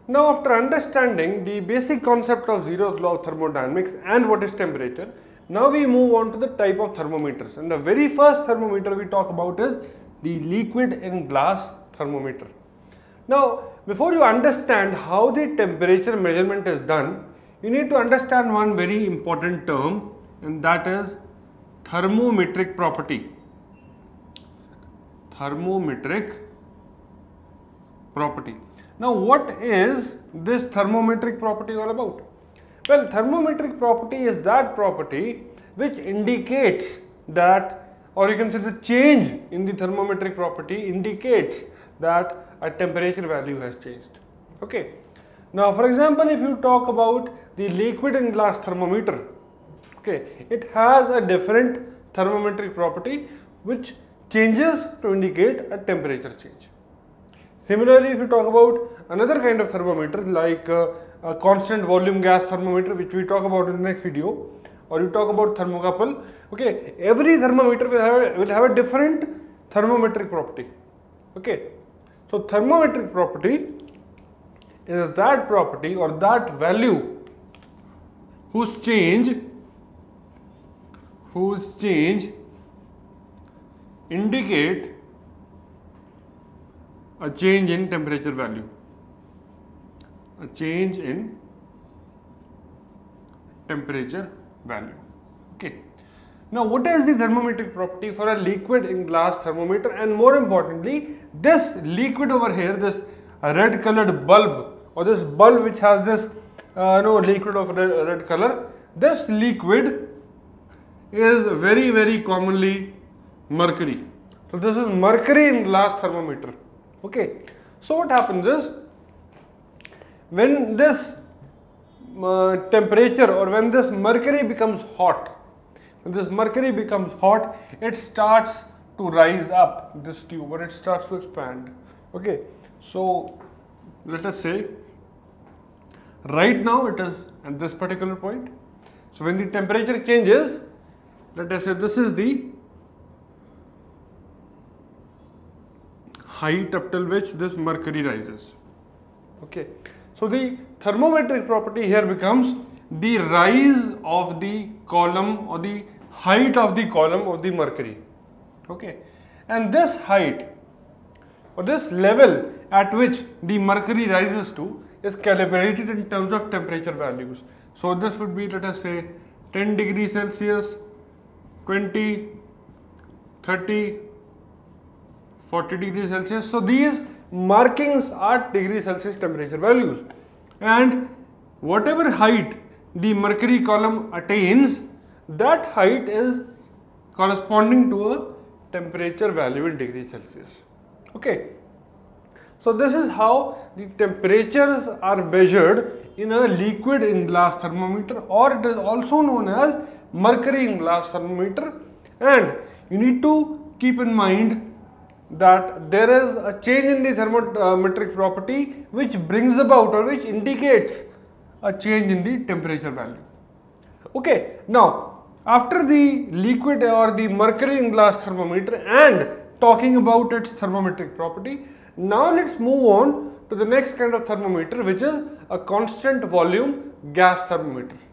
Now, after understanding the basic concept of Zeroth law of thermodynamics and what is temperature, now we move on to the type of thermometers. And the very first thermometer we talk about is the liquid in glass thermometer. Now, before you understand how the temperature measurement is done, you need to understand one very important term, and that is thermometric property. Thermometric property. Now, what is this thermometric property all about? Well, thermometric property is that property which indicates that, or you can say the change in the thermometric property indicates that a temperature value has changed. Okay. Now, for example, if you talk about the liquid in glass thermometer, okay, it has a different thermometric property which changes to indicate a temperature change. Similarly, if you talk about another kind of thermometer like a constant volume gas thermometer, which we talk about in the next video, or you talk about thermocouple, okay, every thermometer will have a different thermometric property. Okay, so thermometric property is that property or that value whose change indicate a change in temperature value. A change in temperature value. Okay. Now, what is the thermometric property for a liquid in glass thermometer, and more importantly, this liquid over here, this red colored bulb, or this bulb which has this liquid of red color, this liquid is very commonly mercury. So, this is mercury in glass thermometer. Okay. So, what happens is, when this temperature or when this mercury becomes hot, it starts to rise up this tube, or it starts to expand. Okay, so let us say right now it is at this particular point. So when the temperature changes, let us say this is the height up till which this mercury rises. Okay. So the thermometric property here becomes the rise of the column or the height of the column of the mercury. Okay. And this height or this level at which the mercury rises to is calibrated in terms of temperature values. So this would be, let us say, 10 degrees Celsius, 20, 30, 40 degrees Celsius. So these markings are degree Celsius temperature values, and whatever height the mercury column attains, that height is corresponding to a temperature value in degrees Celsius. Okay. So this is how the temperatures are measured in a liquid in glass thermometer, or it is also known as mercury in glass thermometer. And you need to keep in mind that there is a change in the thermometric property which brings about or which indicates a change in the temperature value. Okay, now after the liquid or the mercury in glass thermometer and talking about its thermometric property, now let's move on to the next kind of thermometer, which is a constant volume gas thermometer.